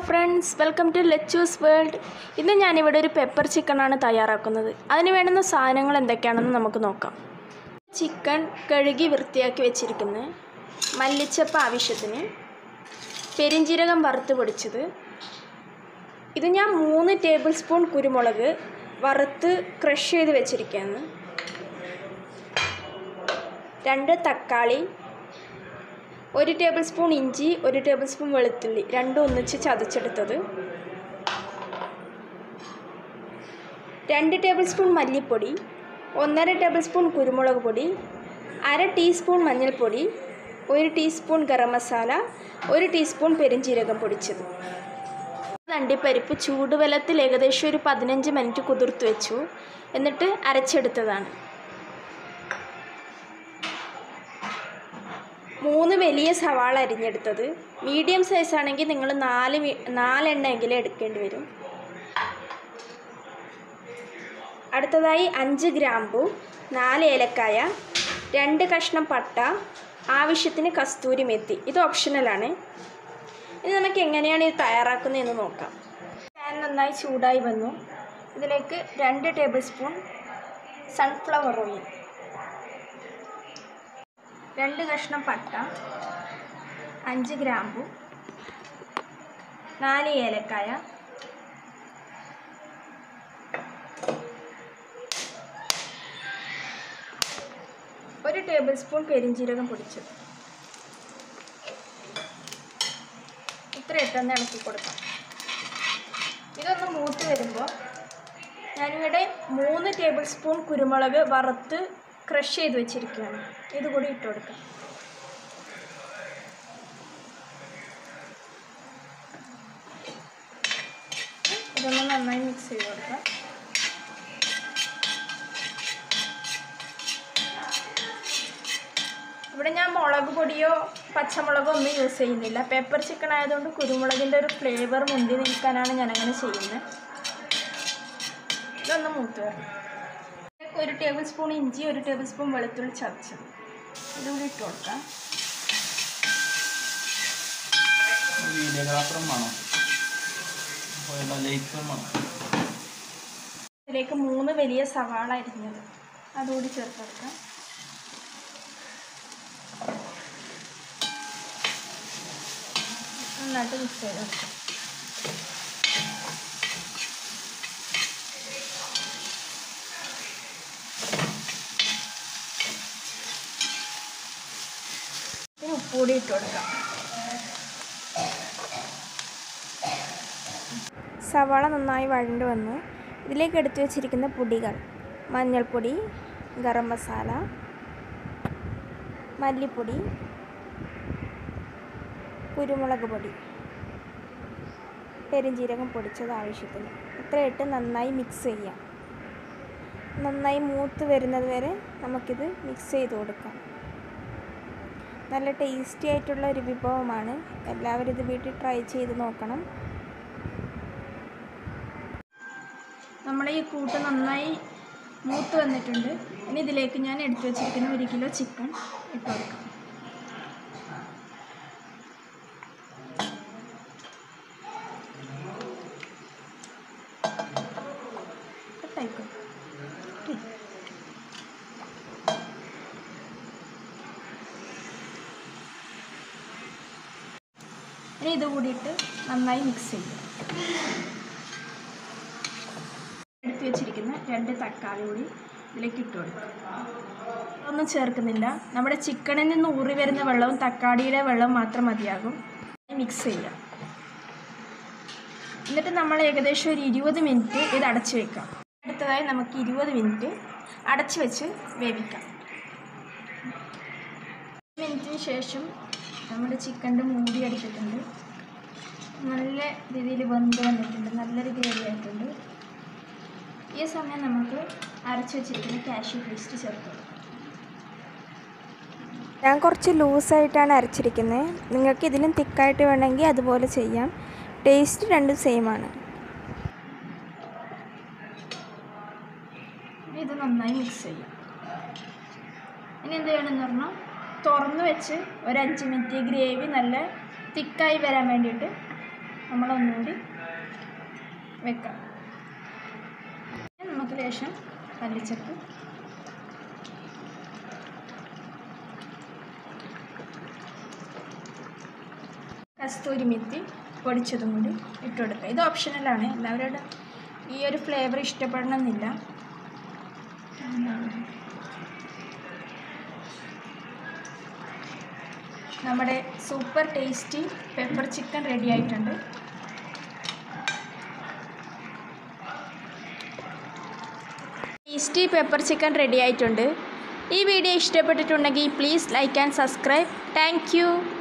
Friends, welcome to Lechu's world. ഇന്ന് ഞാനിവിടെ ഒരു പെപ്പർ ചിക്കനാണ് തയ്യാറാക്കുന്നത്. അതിന് വേണ്ടുന്ന സാധനങ്ങൾ എന്തൊക്കെയാണെന്ന് നമുക്ക് നോക്കാം. ചിക്കൻ കഴുകി വൃത്തിയാക്കി വെച്ചിരിക്കുന്നത്, മല്ലിച്ചപ്പ് ആവശ്യത്തിന്, പെരിഞ്ജീരകം വറുത്ത് പൊടിച്ചത്, ഇത് ഞാൻ 3 ടേബിൾ സ്പൂൺ കുരുമുളക് വറുത്ത് ക്രഷ് ചെയ്ത് വെച്ചിരിക്കുകയാണ്, 2 തക്കാളി, 1 ടേബിൾ സ്പൂൺ ഇഞ്ചി, 1 ടേബിൾ സ്പൂൺ വെളുത്തുള്ളി, രണ്ടും ഒന്നിച്ച് ചതച്ചെടുത്തത്, 2 ടേബിൾ സ്പൂൺ മല്ലിപ്പൊടി, 1.5 ടേബിൾ സ്പൂൺ കുരുമുളക് പൊടി, 1/2 ടീസ്പൂൺ മഞ്ഞൾപ്പൊടി, 1 ടീസ്പൂൺ ഗരം മസാല, 1 ടീസ്പൂൺ പെരിഞ്ജീരകം പൊടിച്ചത്. അണ്ടിപ്പരിപ്പ് ചൂടുവെള്ളത്തിൽ ഏകദേശം ഒരു 15 മിനിറ്റ് കുതിർത്ത് വെച്ചു, എന്നിട്ട് അരച്ചെടുത്തതാണ്. 3 വലിയ സവാള അരിഞ്ഞെടുത്തത്, മീഡിയം സൈസ് ആണെങ്കിൽ നിങ്ങൾ 4 എണ്ണമെങ്കിലും എടുക്കേണ്ടി വരും. അടുത്തതായി 5 ഗ്രാമ്പു, 4 ഏലക്കായ, 2 കഷ്ണം പട്ട, ആവശ്യത്തിന് കസ്തൂരി മെത്തി. ഇത് ഓപ്ഷണലാണ്. ഇനി നമുക്ക് എങ്ങനെയാണ് ഇത് തയ്യാറാക്കുന്നതെന്ന് നോക്കാം. പാൻ നന്നായി ചൂടായി വന്നു. ഇതിലേക്ക് 2 ടേബിൾ സ്പൂൺ സൺഫ്ലവർ ഓയിൽ, 2 കഷ്ണം പട്ട, 5 ഗ്രാമ്പു, 4 ഏലക്കായ, 1 ടേബിൾ സ്പൂൺ പെരിഞ്ജീരകം പൊടിച്ചത്. ഇത്ര ഇട്ടൊന്ന് ഇളക്കി കൊടുക്കാം. ഇതൊന്ന് മൂത്ത് വരുമ്പോൾ ഞാനിവിടെ 3 ടേബിൾ സ്പൂൺ കുരുമുളക് വറുത്ത് ക്രഷ് ചെയ്ത് വെച്ചിരിക്കുകയാണ്. ഇത് കൂടി ഇട്ട് കൊടുക്കാം. ഇതൊന്ന് നന്നായി മിക്സ് ചെയ്ത് കൊടുക്കാം. ഇവിടെ ഞാൻ മുളക് പൊടിയോ പച്ചമുളകോ ഒന്നും യൂസ് ചെയ്യുന്നില്ല. പെപ്പർ ചിക്കൻ ആയതുകൊണ്ട് കുരുമുളകിൻ്റെ ഒരു ഫ്ലേവർ മുന്തി നിൽക്കാനാണ് ഞാനങ്ങനെ ചെയ്യുന്നത്. ഇതൊന്ന് മൂത്ത് വരണം. 1 ടേബിൾ സ്പൂൺ ഇഞ്ചി, 1 ടേബിൾ സ്പൂൺ വെളുത്തുള്ളി ചതച്ചത് ഇതുകൂടി ഇട്ട് കൊടുക്കാം. ഇതിലേക്ക് 3 വലിയ സവാള അരിഞ്ഞത് അതുകൂടി ചേർത്ത് കൊടുക്കാം. നന്നായിട്ട് മിക്സ് ചെയ്ത് കൊടുക്കാം. ഉപ്പുകൂടി ഇട്ട് കൊടുക്കാം. സവാള നന്നായി വഴണ്ട് വന്നു. ഇതിലേക്ക് എടുത്തു വച്ചിരിക്കുന്ന പൊടികൾ: മഞ്ഞൾപ്പൊടി, ഗരം മസാല, മല്ലിപ്പൊടി, കുരുമുളക് പൊടി, പെരിഞ്ജീരകം പൊടിച്ചത് ആവശ്യത്തിന്. ഇത്ര ഇട്ട് നന്നായി മിക്സ് ചെയ്യാം. നന്നായി മൂത്ത് വരുന്നത് വരെ നമുക്കിത് മിക്സ് ചെയ്ത് കൊടുക്കാം. നല്ല ടേസ്റ്റി ആയിട്ടുള്ള ഒരു വിഭവമാണ്. എല്ലാവരും ഇത് വീട്ടിൽ ട്രൈ ചെയ്ത് നോക്കണം. നമ്മുടെ ഈ കൂട്ട് നന്നായി മൂത്ത് വന്നിട്ടുണ്ട്. ഇനി ഇതിലേക്ക് ഞാൻ എടുത്തു വച്ചിരിക്കുന്ന 1 കിലോ ചിക്കൻ ഇട്ട് കൊടുക്കാം. ഇനി ഇത് കൂടിയിട്ട് നന്നായി മിക്സ് ചെയ്യും. എടുത്തു വെച്ചിരിക്കുന്ന 2 തക്കാളി കൂടി ഇതിലേക്ക് ഇട്ട് കൊടുക്കും. ഒന്നും ചേർക്കുന്നില്ല. നമ്മുടെ ചിക്കനിൽ നിന്ന് ഊറി വരുന്ന വെള്ളവും തക്കാളിയുടെ വെള്ളവും മാത്രം മതിയാകും. മിക്സ് ചെയ്യാം. എന്നിട്ട് നമ്മൾ ഏകദേശം ഒരു 20 മിനിറ്റ് ഇത് അടച്ചു വെക്കാം. അടുത്തതായി നമുക്ക് 20 മിനിറ്റ് അടച്ചു വെച്ച് വേവിക്കാം. 20 മിനിറ്റിന് ശേഷം നമ്മുടെ ചിക്കൻ്റെ മൂടി അടിച്ചിട്ടുണ്ട്. നല്ല രീതിയിൽ വെന്ത് വന്നിട്ടുണ്ട്. നല്ലൊരു ഗ്രേവി ആയിട്ടുണ്ട്. ഈ സമയം നമുക്ക് അരച്ച് വെച്ചിരിക്കുന്ന കാഷ്യൂ പേസ്റ്റ് ചേർത്ത് കൊടുക്കാം. ഞാൻ കുറച്ച് ലൂസായിട്ടാണ് അരച്ചിരിക്കുന്നത്. നിങ്ങൾക്ക് ഇതിലും തിക്കായിട്ട് വേണമെങ്കിൽ അതുപോലെ ചെയ്യാം. ടേസ്റ്റ് രണ്ടും സെയിം ആണ്. ഇത് നന്നായി മിക്സ് ചെയ്യാം. ഇനി എന്ത് ചെയ്യണമെന്ന് പറഞ്ഞാൽ തുറന്ന് വെച്ച് ഒരു 5 മിനിറ്റ് ഗ്രേവി നല്ല തിക്കായി വരാൻ വേണ്ടിയിട്ട് നമ്മളൊന്നുകൂടി വെക്കാം. നമുക്ക് ലേശം മല്ലിച്ചപ്പ്, കസ്തൂരി മെത്തി പൊടിച്ചതും കൂടി ഇട്ട് കൊടുക്കുക. ഇത് ഓപ്ഷണലാണ്, എല്ലാവരുടെ ഈ ഒരു ഫ്ലേവർ ഇഷ്ടപ്പെടണമെന്നില്ല. നമ്മുടെ super tasty pepper chicken ready ആയിട്ടുണ്ട്. ടേസ്റ്റി പെപ്പർ ചിക്കൻ റെഡി ആയിട്ടുണ്ട്. ഈ വീഡിയോ ഇഷ്ടപ്പെട്ടിട്ടുണ്ടെങ്കിൽ please like and subscribe. Thank U.